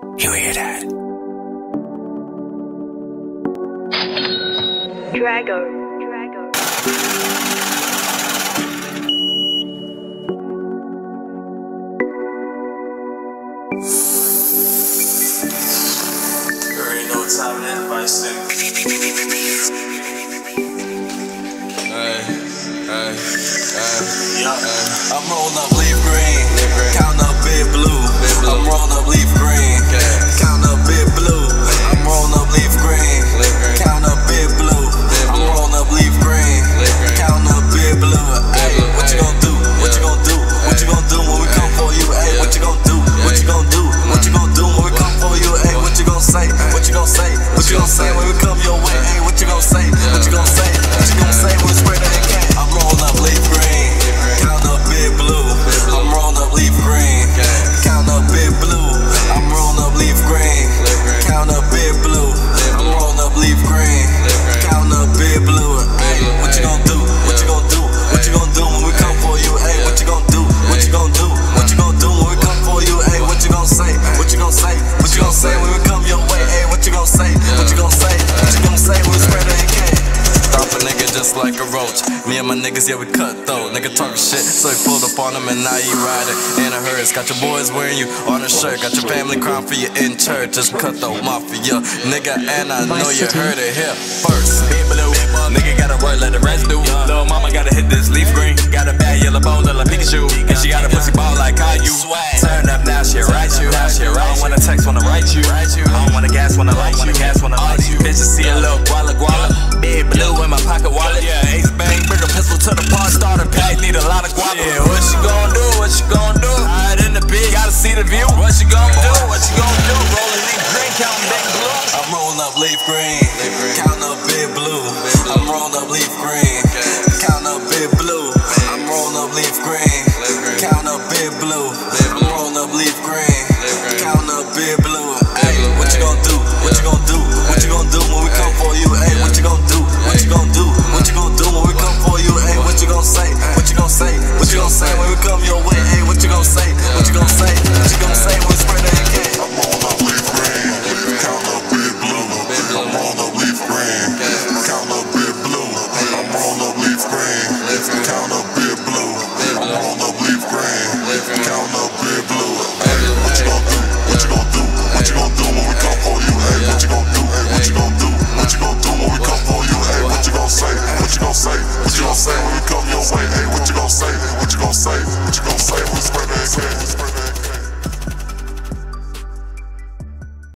You hear that? Drago. You already know what time it is, Vice I'm rolling up leaf green, count up big blue. I'm rolling up leaf green, count up big blue. I'm rolling up leaf green, count up big blue. I'm rolling up leaf green, count up big blue. Ay, what you gon' do? What you gon' do? What you gon' do when we come for you? Ay, what you gon' do? What you gon' do? What you gon' do when we come for you? Ay, what you gon' say? What you gon' say? What you gon' say when we come your way? Ay, what you gon' say? What you gon' say? What you gon' say when we spray that can? I'm rolling up leaf green, count up big blue. I'm rolling up leaf green, count up big blue. I'm rolling up leaf green, count up big blue. I'm rolling up leaf green, count up big blue. Ay, what you gon' do? What you gon' do? What you gon' do when we come for you? Ay, what you gon' do? What you gon' do? What you gon' do when we come for you? Ay, what you gon' say? What you gon' say? What you gon' say when we come your way? Ay, what you gon' say? What you gon' say? What you gon' say when we spread that can? Stop a nigga just like a roach. Me and my niggas, yeah, we cut though. Nigga talking shit, so he pulled up on him and now he riding in a hearse. Got your boys wearing you on a shirt. Got your family crying for you in church. Just cut the mafia, nigga, and I know you heard it here first. Big blue, nigga gotta work like the rest do. Little mama gotta hit this leaf green. Got a bad yellow bone like Pikachu, and she got a pussy ball like Caillou. Turn up now, shit right you. I don't wanna text, wanna write you. I don't wanna gas, wanna light you. Bitches see a little guala. Big blue in my pocket wallet. Yeah, ace bang, bring a pistol to the pawn starter pack. Need a lot of guava. Yeah, what you gon' do? What you gon' do? Hide in the big, gotta see the view. What you gon' do? What you gon' do? Rolling leaf green, counting big blue. I'm rolling up leaf green,